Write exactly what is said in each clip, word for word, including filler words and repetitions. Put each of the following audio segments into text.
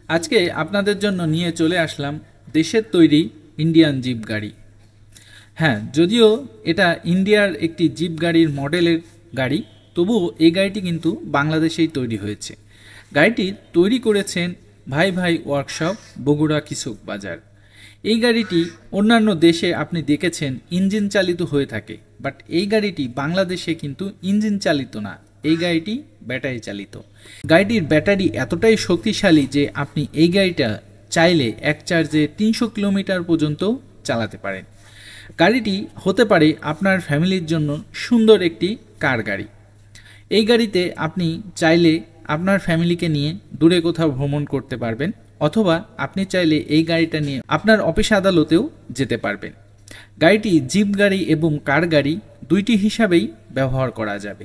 আজকে আপনাদের জন্য নিয়ে চলে আসলাম দেশের তৈরি ইন্ডিয়ান জিপ গাড়ি। হ্যাঁ, যদিও এটা ইন্ডিয়ার একটি জিপ গাড়ির মডেলের গাড়ি, তবুও এই গাড়িটি কিন্তু বাংলাদেশেই তৈরি হয়েছে। গাড়িটি তৈরি করেছেন ভাই ভাই ওয়ার্কশপ, বগুড়া কৃষক বাজার। এই গাড়িটি অন্যান্য দেশে আপনি দেখেছেন ইঞ্জিন চালিত হয়ে থাকে, বাট এই গাড়িটি বাংলাদেশে কিন্তু ইঞ্জিন চালিত না, এই গাড়িটি ব্যাটারি চালিত। গাড়িটির ব্যাটারি এতটাই শক্তিশালী যে আপনি এই গাড়িটা চাইলে এক চার্জে তিনশো কিলোমিটার পর্যন্ত চালাতে পারেন। গাড়িটি হতে পারে আপনার ফ্যামিলির জন্য সুন্দর একটি কার গাড়ি। এই গাড়িতে আপনি চাইলে আপনার ফ্যামিলিকে নিয়ে দূরে কোথাও ভ্রমণ করতে পারবেন, অথবা আপনি চাইলে এই গাড়িটা নিয়ে আপনার অফিস আদালতেও যেতে পারবেন। গাড়িটি জিপ গাড়ি এবং কার গাড়ি দুইটি হিসাবেই ব্যবহার করা যাবে।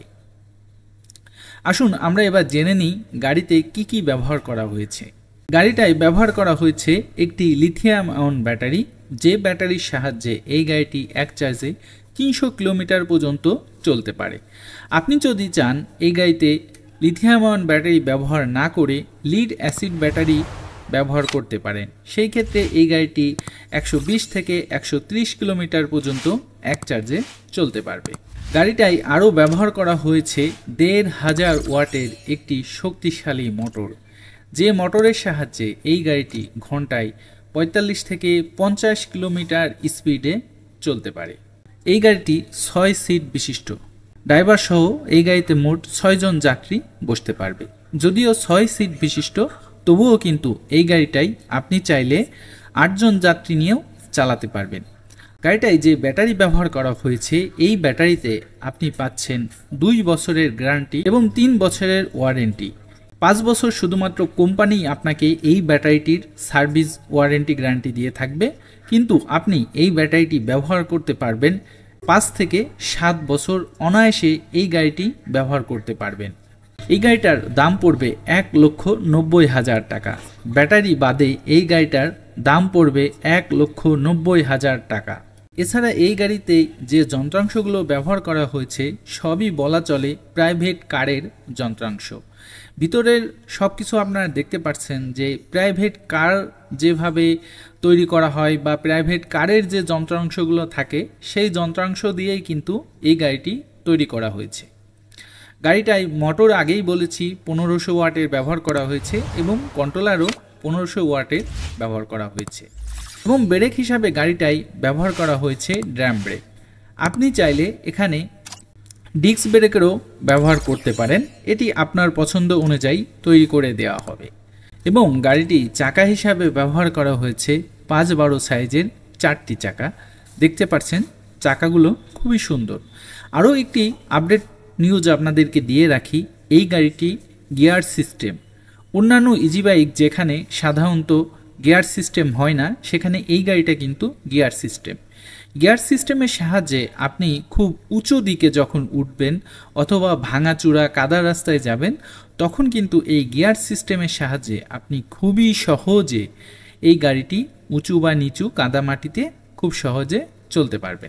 আসুন আমরা এবার জেনে নিই গাড়িতে কি কি ব্যবহার করা হয়েছে। গাড়িটায় ব্যবহার করা হয়েছে একটি লিথিয়াম আয়ন ব্যাটারি, যে ব্যাটারির সাহায্যে এই গাড়িটি এক চার্জে তিনশো কিলোমিটার পর্যন্ত চলতে পারে। আপনি যদি চান এই গাড়িতে লিথিয়াম আয়ন ব্যাটারি ব্যবহার না করে লিড অ্যাসিড ব্যাটারি ব্যবহার করতে পারেন, সেই ক্ষেত্রে এই গাড়িটি একশো বিশ থেকে একশো ত্রিশ কিলোমিটার পর্যন্ত এক চার্জে চলতে পারবে। গাড়িটায় আরও ব্যবহার করা হয়েছে দেড় হাজার ওয়াটের একটি শক্তিশালী মোটর, যে মোটরের সাহায্যে এই গাড়িটি ঘন্টায় পঁয়তাল্লিশ থেকে পঞ্চাশ কিলোমিটার স্পিডে চলতে পারে। এই গাড়িটি ছয় সিট বিশিষ্ট, ড্রাইভার সহ এই গাড়িতে মোট ছয়জন যাত্রী বসতে পারবে। যদিও ছয় সিট বিশিষ্ট, তবুও কিন্তু এই গাড়িটাই আপনি চাইলে আটজন যাত্রী নিয়েও চালাতে পারবেন। গাড়িটায় যে ব্যাটারি ব্যবহার করা হয়েছে, এই ব্যাটারিতে আপনি পাচ্ছেন দুই বছরের গ্যারান্টি এবং তিন বছরের ওয়ারেন্টি। পাঁচ বছর শুধুমাত্র কোম্পানি আপনাকে এই ব্যাটারিটির সার্ভিস ওয়ারেন্টি গ্যারান্টি দিয়ে থাকবে, কিন্তু আপনি এই ব্যাটারিটি ব্যবহার করতে পারবেন পাঁচ থেকে সাত বছর অনায়াসে এই গাড়িটি ব্যবহার করতে পারবেন। এই গাড়িটার দাম পড়বে এক লক্ষ নব্বই হাজার টাকা। ব্যাটারি বাদে এই গাড়িটার দাম পড়বে এক লক্ষ নব্বই হাজার টাকা। এছাড়া এই গাড়িতে যে যন্ত্রাংশগুলো ব্যবহার করা হয়েছে সবই বলা চলে প্রাইভেট কারের যন্ত্রাংশ। ভিতরের সব কিছু আপনারা দেখতে পাচ্ছেন যে প্রাইভেট কার যেভাবে তৈরি করা হয় বা প্রাইভেট কারের যে যন্ত্রাংশগুলো থাকে সেই যন্ত্রাংশ দিয়েই কিন্তু এই গাড়িটি তৈরি করা হয়েছে। গাড়িটায় মোটর আগেই বলেছি পনেরোশো ওয়াটের ব্যবহার করা হয়েছে এবং কন্ট্রোলারও পনেরোশো ওয়াটের ব্যবহার করা হয়েছে, এবং ব্রেক হিসাবে গাড়িটায় ব্যবহার করা হয়েছে ড্রাম ব্রেক। আপনি চাইলে এখানে ডিস্ক ব্রেকেরও ব্যবহার করতে পারেন, এটি আপনার পছন্দ অনুযায়ী তৈরি করে দেওয়া হবে। এবং গাড়িটি চাকা হিসাবে ব্যবহার করা হয়েছে পাঁচ বারো সাইজের চারটি চাকা। দেখতে পাচ্ছেন চাকাগুলো খুবই সুন্দর। আরও একটি আপডেট নিউজ আপনাদেরকে দিয়ে রাখি, এই গাড়িটি গিয়ার সিস্টেম। অন্যান্য ইজি বাইক যেখানে সাধারণত গিয়ার সিস্টেম হয় না, সেখানে এই গাড়িটা কিন্তু গিয়ার সিস্টেম। গিয়ার সিস্টেমের সাহায্যে আপনি খুব উঁচু দিকে যখন উঠবেন অথবা ভাঙাচূড়া কাদা রাস্তায় যাবেন, তখন কিন্তু এই গিয়ার সিস্টেমের সাহায্যে আপনি খুবই সহজে এই গাড়িটি উঁচু বা নিচু কাদামাটিতে খুব সহজে চলতে পারবেন।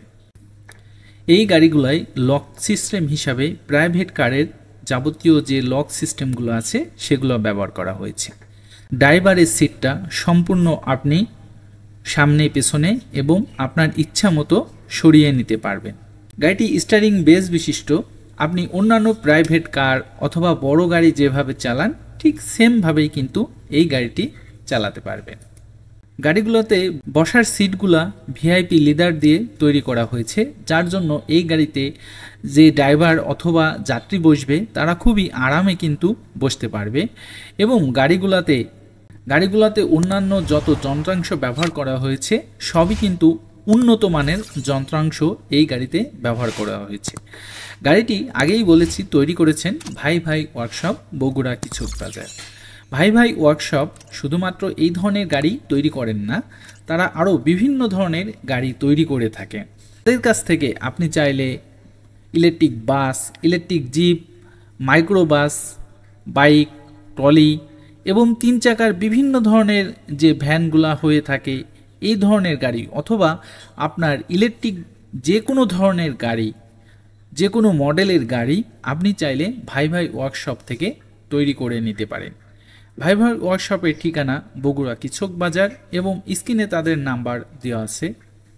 এই গাড়িগুলোয় লক সিস্টেম হিসাবে প্রাইভেট কারের যাবতীয় যে লক সিস্টেমগুলো আছে সেগুলো ব্যবহার করা হয়েছে। ড্রাইভারের সিটটা সম্পূর্ণ আপনি সামনে পেছনে এবং আপনার ইচ্ছা মতো সরিয়ে নিতে পারবেন। গাড়িটি স্টিয়ারিং বেস বিশিষ্ট। আপনি অন্যান্য প্রাইভেট কার অথবা বড় গাড়ি যেভাবে চালান ঠিক সেমভাবেই কিন্তু এই গাড়িটি চালাতে পারবেন। গাড়িগুলোতে বসার সিটগুলা ভিআইপি লিদার দিয়ে তৈরি করা হয়েছে, যার জন্য এই গাড়িতে যে ড্রাইভার অথবা যাত্রী বসবে তারা খুবই আরামে কিন্তু বসতে পারবে। এবং গাড়িগুলোতে গাড়িগুলোতে অন্যান্য যত যন্ত্রাংশ ব্যবহার করা হয়েছে সবই কিন্তু উন্নত মানের যন্ত্রাংশ এই গাড়িতে ব্যবহার করা হয়েছে। গাড়িটি আগেই বলেছি তৈরি করেছেন ভাই ভাই ওয়ার্কশপ, বগুড়া কৃষক বাজার। ভাই ভাই ওয়ার্কশপ শুধুমাত্র এই ধরনের গাড়ি তৈরি করেন না, তারা আরও বিভিন্ন ধরনের গাড়ি তৈরি করে থাকে। তাদের কাছ থেকে আপনি চাইলে electric bus, electric jeep, micro bus, bike, trolley এবং তিন চাকার বিভিন্ন ধরনের যে ভ্যানগুলা হয়ে থাকে এই ধরনের গাড়ি, অথবা আপনার ইলেকট্রিক যে কোনো ধরনের গাড়ি, যে কোনো মডেলের গাড়ি আপনি চাইলে ভাই ভাই ওয়ার্কশপ থেকে তৈরি করে নিতে পারেন। ভাই ভাই ওয়ার্কশপের ঠিকানা বগুড়া কিচক বাজার এবং স্ক্রিনে তাদের নাম্বার দেওয়া আছে।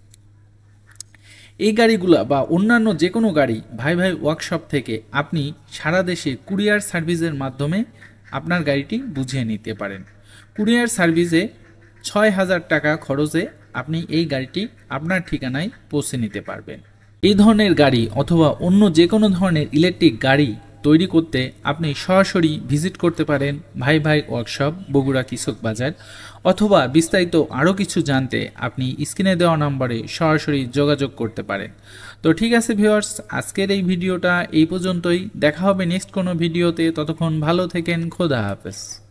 এই গাড়িগুলা বা অন্যান্য যে কোনো গাড়ি ভাই ভাই ওয়ার্কশপ থেকে আপনি সারা দেশে কুরিয়ার সার্ভিসের মাধ্যমে আপনার গাড়িটি বুঝিয়ে নিতে পারেন। কুরিয়ার সার্ভিসে ছয় হাজার টাকা খরচে আপনি এই গাড়িটি আপনার ঠিকানায় পৌঁছে নিতে পারবেন। এই ধরনের গাড়ি অথবা অন্য যে কোনো ধরনের ইলেকট্রিক গাড়ি তৈরি করতে আপনি সরাসরি ভিজিট করতে পারেন ভাই ভাই ওয়ার্কশপ বগুড়া কৃষক বাজার, অথবা বিস্তারিত আরও কিছু জানতে আপনি স্ক্রিনে দেওয়া নম্বরে সরাসরি যোগাযোগ করতে পারেন। তো ঠিক আছে ভিউয়ার্স, আজকের এই ভিডিওটা এই পর্যন্তই। দেখা হবে নেক্সট কোনো ভিডিওতে। ততক্ষণ ভালো থেকেন, খোদা হাফেজ।